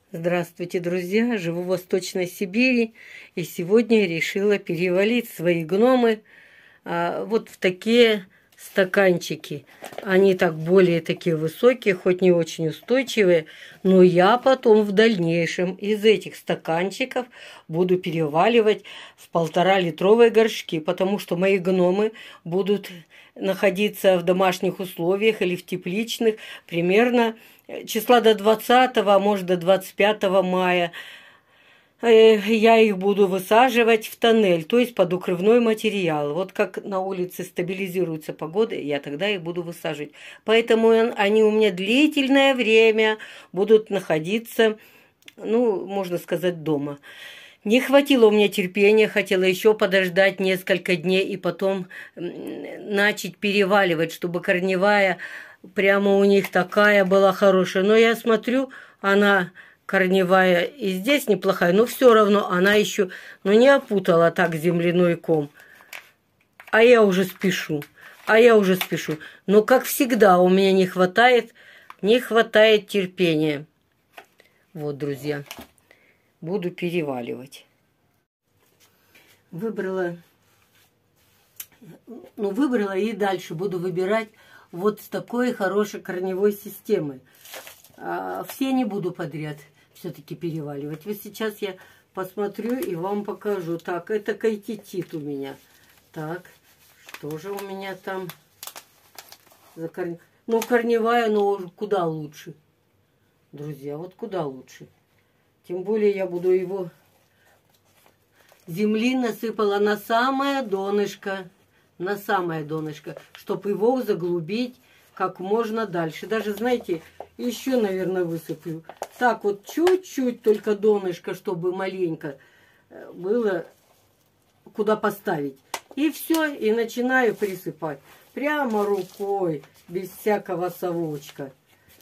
Здравствуйте, друзья! Живу в Восточной Сибири, и сегодня я решила перевалить свои гномы вот в такие стаканчики. Они так более такие высокие, хоть не очень устойчивые, но я потом в дальнейшем из этих стаканчиков буду переваливать в 1,5-литровые горшки, потому что мои гномы будут находиться в домашних условиях или в тепличных примерно числа до 20-го, а может до 25 мая. Я их буду высаживать в тоннель, то есть под укрывной материал. Вот как на улице стабилизируется погода, я тогда их буду высаживать. Поэтому они у меня длительное время будут находиться, ну, можно сказать, дома. Не хватило у меня терпения, хотела еще подождать несколько дней и потом начать переваливать, чтобы корневая прямо у них такая была хорошая. Но я смотрю, она корневая и здесь неплохая, но все равно она еще, ну, не опутала так земляной ком. А я уже спешу. Но, как всегда, у меня не хватает терпения. Вот, друзья, буду переваливать. Выбрала и дальше буду выбирать вот с такой хорошей корневой системой. Все не буду подряд все-таки переваливать. Вот сейчас я посмотрю и вам покажу. Так, это кайтитит у меня. Так, что же у меня там за корневая? Ну, корневая, но куда лучше. Друзья, вот куда лучше. Тем более я буду его... Земли насыпала на самое донышко, чтобы его заглубить как можно дальше. Даже, знаете, еще, наверное, высыплю. Так вот, чуть-чуть только донышко, чтобы маленько было куда поставить. И все, и начинаю присыпать. Прямо рукой, без всякого совочка.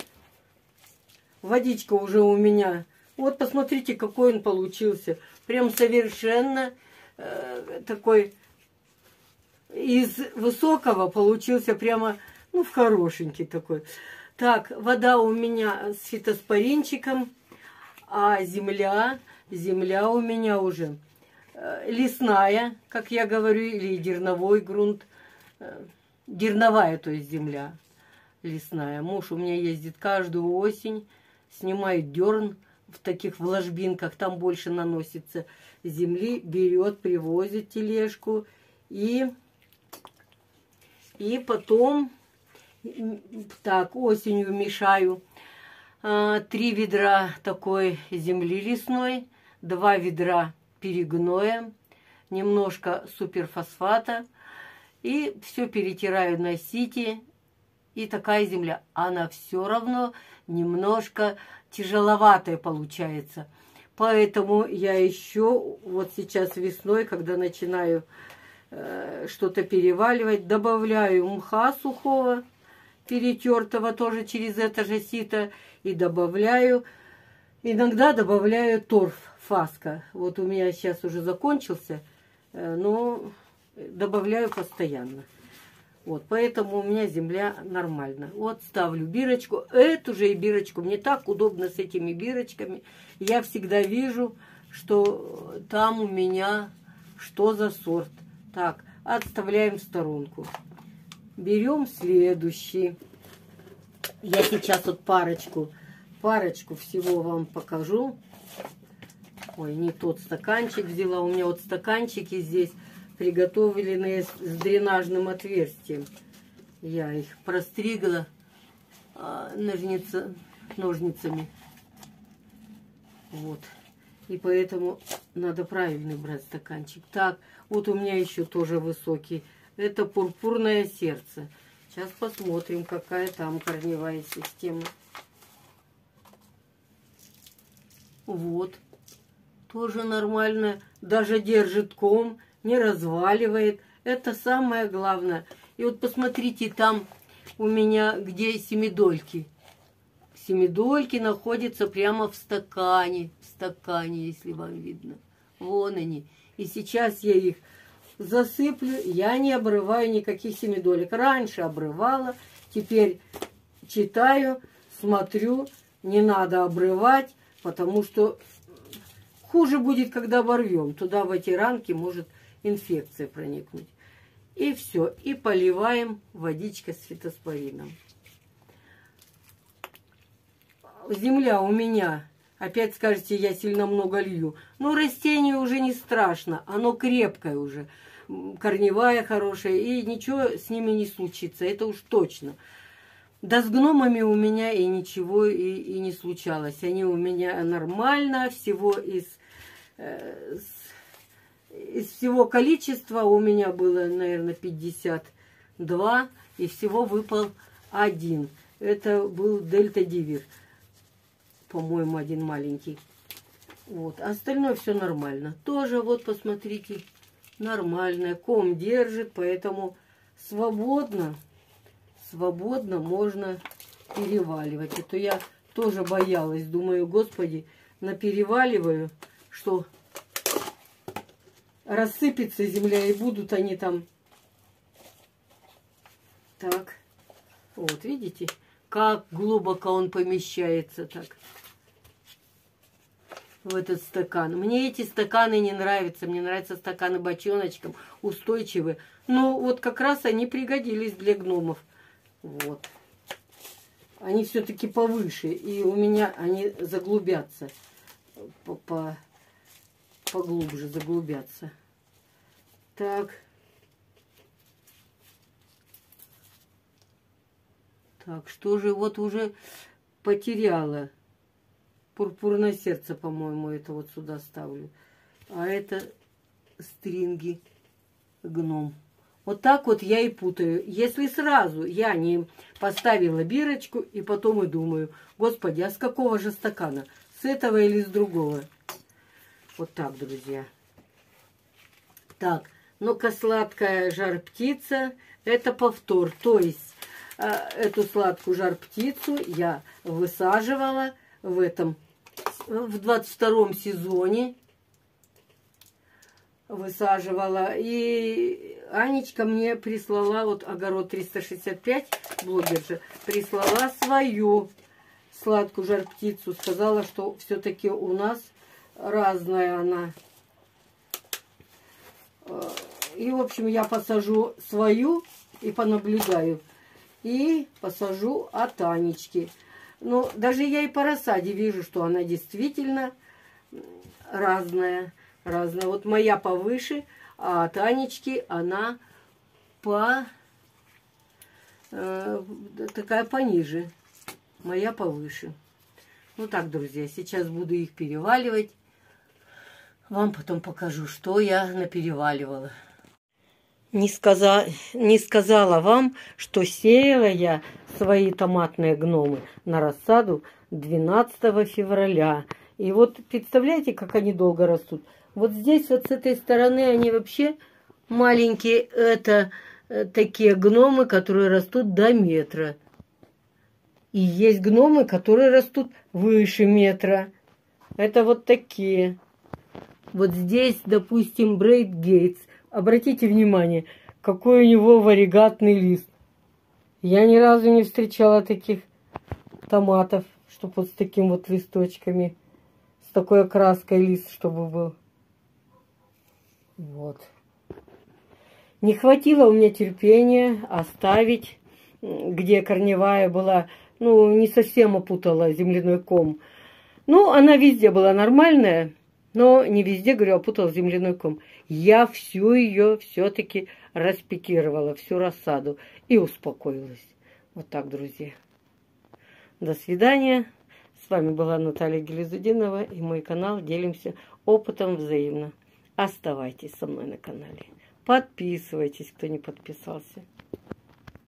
Водичка уже у меня. Вот посмотрите, какой он получился. Прям совершенно такой из высокого получился прямо, ну, в хорошенький такой. Так, вода у меня с фитоспоринчиком, а земля у меня уже лесная, как я говорю, или дерновой грунт. Дерновая, то есть земля лесная. Муж у меня ездит каждую осень, снимает дерн в таких ложбинках, там больше наносится земли, берет, привозит тележку и потом так осенью мешаю 3 ведра такой земли лесной, 2 ведра перегноя, немножко суперфосфата и все перетираю на сите. И такая земля, она все равно немножко тяжеловатая получается. Поэтому я еще вот сейчас весной, когда начинаю что-то переваливать, добавляю мха сухого, перетертого тоже через это же сито. И иногда добавляю торф фаска. Вот у меня сейчас уже закончился, но добавляю постоянно. Вот, поэтому у меня земля нормально. Вот ставлю бирочку. Эту же и бирочку. Мне так удобно с этими бирочками. Я всегда вижу, что там у меня что за сорт. Так, отставляем в сторонку. Берем следующий. Я сейчас вот парочку всего вам покажу. Ой, не тот стаканчик взяла. У меня вот стаканчики здесь приготовленные с дренажным отверстием. Я их простригла ножницами. Вот. И поэтому надо правильный брать стаканчик. Так, вот у меня еще тоже высокий. Это пурпурное сердце. Сейчас посмотрим, какая там корневая система. Вот. Тоже нормально. Даже держит ком. Не разваливает. Это самое главное. И вот посмотрите, там у меня где семидольки. Семидольки находятся прямо в стакане. В стакане, если вам видно. Вон они. И сейчас я их засыплю. Я не обрываю никаких семидолек. Раньше обрывала. Теперь читаю, смотрю. Не надо обрывать. потому что хуже будет, когда ворвем. Туда в эти ранки может инфекция проникнуть. И все. И поливаем водичкой с фитоспорином. Земля у меня, опять скажете, я сильно много лью. Но растению уже не страшно. Оно крепкое уже. Корневая хорошая. И ничего с ними не случится. Это уж точно. Да с гномами у меня и ничего и не случалось. Они у меня нормально. Всего из всего количества у меня было, наверное, 52. И всего выпал один. Это был дельта-дивир. По-моему, один маленький. Вот. Остальное все нормально. Тоже, вот, посмотрите, нормальное. Ком держит, поэтому свободно можно переваливать. Это я тоже боялась. Думаю, господи, напереваливаю, что рассыпется земля, и будут они там. Так. Вот, видите, как глубоко он помещается так в этот стакан. Мне эти стаканы не нравятся. Мне нравятся стаканы бочоночком, устойчивые. Но вот как раз они пригодились для гномов. Вот. Они все-таки повыше. И у меня они заглубятся. Поглубже заглубятся. Так. Так, что же вот уже потеряла? Пурпурное сердце, по-моему, это вот сюда ставлю. А это стринги гном. Вот так вот я и путаю. Если сразу я не поставила бирочку, и потом и думаю, господи, а с какого же стакана? С этого или с другого? Вот так, друзья. Так, ну-ка, сладкая жар-птица, это повтор. То есть эту сладкую жар-птицу я высаживала в 22-м сезоне. Высаживала. И Анечка мне прислала, вот огород 365, блогерша, прислала свою сладкую жар-птицу. Сказала, что все-таки у нас разная она. И, в общем, я посажу свою и понаблюдаю. И посажу от Анечки. Но даже я и по рассаде вижу, что она действительно разная. Вот моя повыше, а от Анечки она такая пониже. Моя повыше. Ну так, друзья, сейчас буду их переваливать. Вам потом покажу, что я напереваливала. Не сказала вам, что сеяла я свои томатные гномы на рассаду 12 февраля. И вот представляете, как они долго растут. Вот здесь, вот с этой стороны, они вообще маленькие. Это такие гномы, которые растут до метра. И есть гномы, которые растут выше метра. Это вот такие. Вот здесь, допустим, Брейд Гейтс. Обратите внимание, какой у него варигатный лист. Я ни разу не встречала таких томатов, чтобы вот с таким вот листочками, с такой окраской лист, чтобы был. Вот. Не хватило у меня терпения оставить, где корневая была, ну, не совсем опутала земляной ком. Ну, она везде была нормальная, но не везде, говорю, опутала земляной ком. Я всю ее все-таки распикировала, всю рассаду, и успокоилась. Вот так, друзья. До свидания. С вами была Наталья Гилязудинова и мой канал «Делимся опытом взаимно». Оставайтесь со мной на канале. Подписывайтесь, кто не подписался.